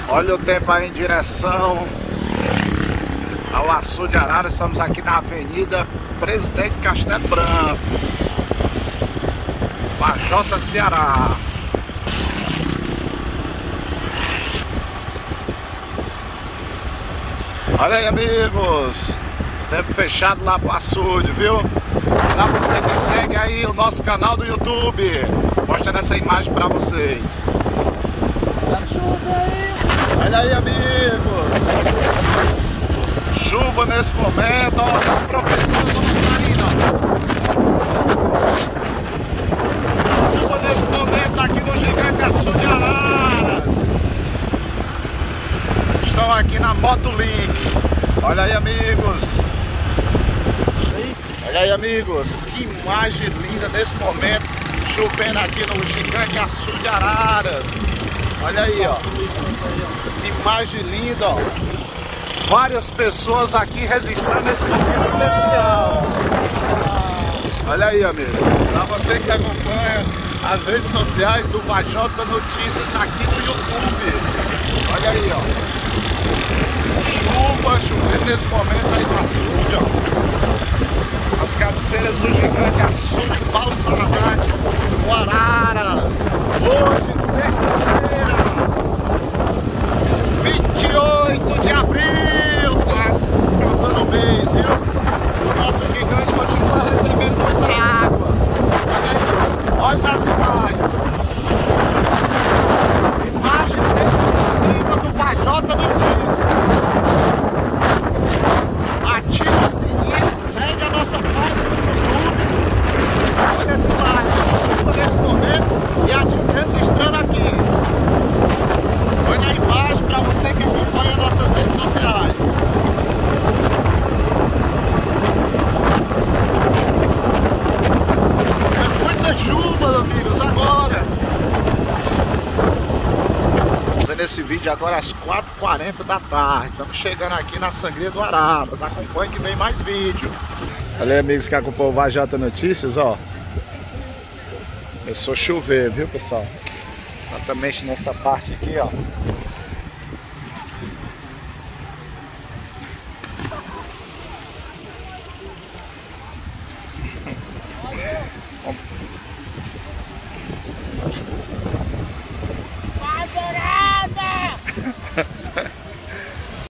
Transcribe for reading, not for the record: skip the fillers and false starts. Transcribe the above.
Olha o tempo aí em direção ao Açude Araras. Estamos aqui na Avenida Presidente Castelo Branco, Vajota, Ceará. Olha aí, amigos, tempo fechado lá pro açude, viu? Pra você que segue aí o nosso canal do YouTube, mostrando essa imagem pra vocês. Olha aí, amigos, chuva nesse momento, ó, os professores vão saindo, ó. Chuva nesse momento aqui no Gigante Açude Araras. Estão aqui na Motolink. Olha aí, amigos. Olha aí, amigos, que imagem linda nesse momento, chovendo aqui no Gigante Açude Araras. Olha aí, ó, que imagem linda, ó. Várias pessoas aqui registrando esse momento especial. Olha aí, amigos, para você que acompanha as redes sociais do Vajota Notícias aqui no YouTube. Olha aí, ó, chuva chovendo nesse momento aí no açude, ó. As cabeceiras do Gigante Açude Paulo Salazar, no Araras. Hoje, sexta-feira, 28 de abril, tá acabando o mês, viu? O nosso gigante continua recebendo muita água. Olha aí, olha nas imagens. Imagens exclusivas do Vajota Notícias. Ativa o sininho, segue a nossa página no YouTube. Olha essa imagem, chuva nesse momento e a gente registrando aqui. Olha a imagem para você que acompanha nossas redes sociais. É muita chuva, amigos, agora. Fazendo esse vídeo agora às 4h40 da tarde. Estamos chegando aqui na Sangria do Araras. Acompanhe que vem mais vídeo. Olha aí, amigos que acompanham o Vajota Notícias, ó. Começou a chover, viu, pessoal? Exatamente nessa parte aqui, ó.